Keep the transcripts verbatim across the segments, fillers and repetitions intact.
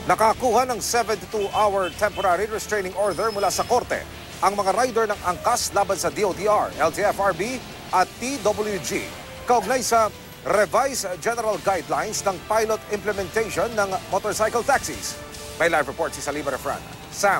Nakakuha ng seventy-two hour temporary restraining order mula sa korte ang mga rider ng angkas laban sa D O T R, L T F R B at T W G. Kaugnay sa revised general guidelines ng pilot implementation ng motorcycle taxis. May live report si Salima Refran. Sam.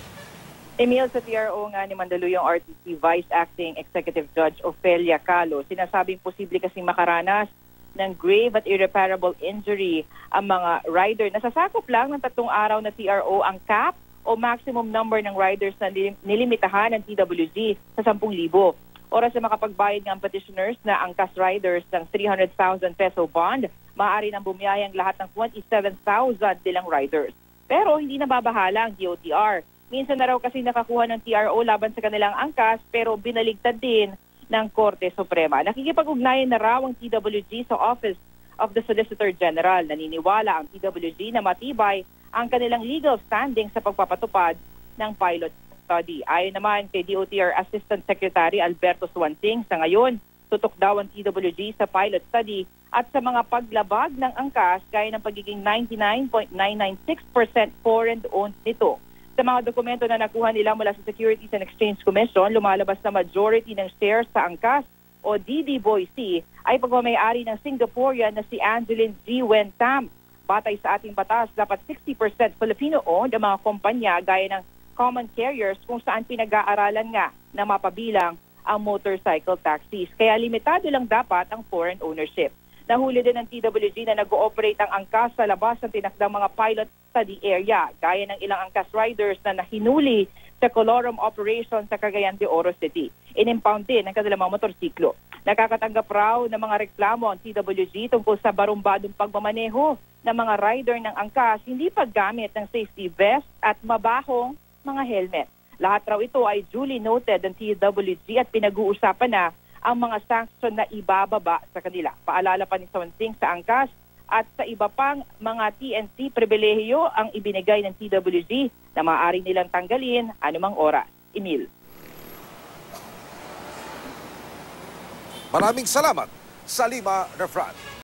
Emil, sa T R O nga ni Mandaluyong R T C Vice Acting Executive Judge Ofelia Calo, sinasabing posible kasing makaranas ng grave at irreparable injury ang mga rider. Nasasakop lang ng tatlong araw na T R O ang cap o maximum number ng riders na nilimitahan ng T W G sa ten thousand. Oras na makapagbayad ng petitioners na angkas riders ng three hundred thousand peso bond, maaari nang bumiyaya ang lahat ng twenty-seven thousand nilang riders. Pero hindi nababahala ang D O T R. Minsan na raw kasi nakakuha ng T R O laban sa kanilang angkas pero binaligtad din ng Korte Suprema. Nakikipag-ugnayan na raw ang T W G sa Office of the Solicitor General. Naniniwala ang T W G na matibay ang kanilang legal standing sa pagpapatupad ng pilot study. Ayon naman kay D O T R Assistant Secretary Alberto Suansing, sa ngayon, tutok daw ang T W G sa pilot study at sa mga paglabag ng angkas gaya ng pagiging ninety-nine point nine nine six percent foreign-owned nito. Sa mga dokumento na nakuha nila mula sa Securities and Exchange Commission, lumalabas na majority ng shares sa angkas o D D Boise ay pagmamayari ng Singaporean na si Angeline G. Wen Tam. Batay sa ating batas, dapat sixty percent Filipino-owned ang mga kumpanya gaya ng common carriers kung saan pinag-aaralan nga na mapabilang ang motorcycle taxis. Kaya limitado lang dapat ang foreign ownership. Nahuli din ng T W G na nag-ooperate ang angkas sa labas ng tinakdang mga pilot study area, gaya ng ilang angkas riders na nahinuli sa Colorum operation sa Cagayan de Oro City. Inimpound din ang kanilang mga motorsiklo. Nakakatanggap raw ng mga reklamo ang T W G tungkol sa barumbadong pagmamaneho ng mga rider ng angkas, hindi paggamit ng safety vest at mabahong mga helmet. Lahat raw ito ay duly noted ng T W G at pinag-uusapan na ang mga sanction na ibababa sa kanila. Paalala pa ni Suansing sa angkas at sa iba pang mga T N C pribilehiyo ang ibinigay ng T W G na maaari nilang tanggalin anumang oras. Emil. Maraming salamat, Salima Refran.